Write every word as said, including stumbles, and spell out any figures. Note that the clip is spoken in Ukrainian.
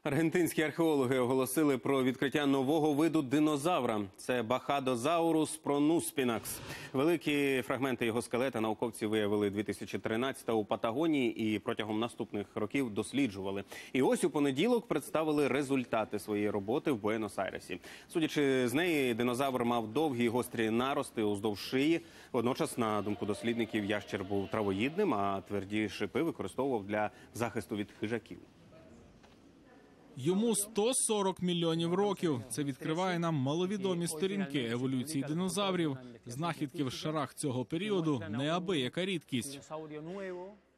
Аргентинські археологи оголосили про відкриття нового виду динозавра. Це Бахадозаурус пронуспінакс. Великі фрагменти його скелета науковці виявили дві тисячі тринадцятого у Патагонії і протягом наступних років досліджували. І ось у понеділок представили результати своєї роботи в Буенос-Айресі. Судячи з неї, динозавр мав довгі гострі нарости уздовж шиї. Водночас, на думку дослідників, ящер був травоїдним, а тверді шипи використовував для захисту від хижаків. Йому сто сорок мільйонів років. Це відкриває нам маловідомі сторінки еволюції динозаврів. Знахідки в шарах цього періоду – неабияка рідкість.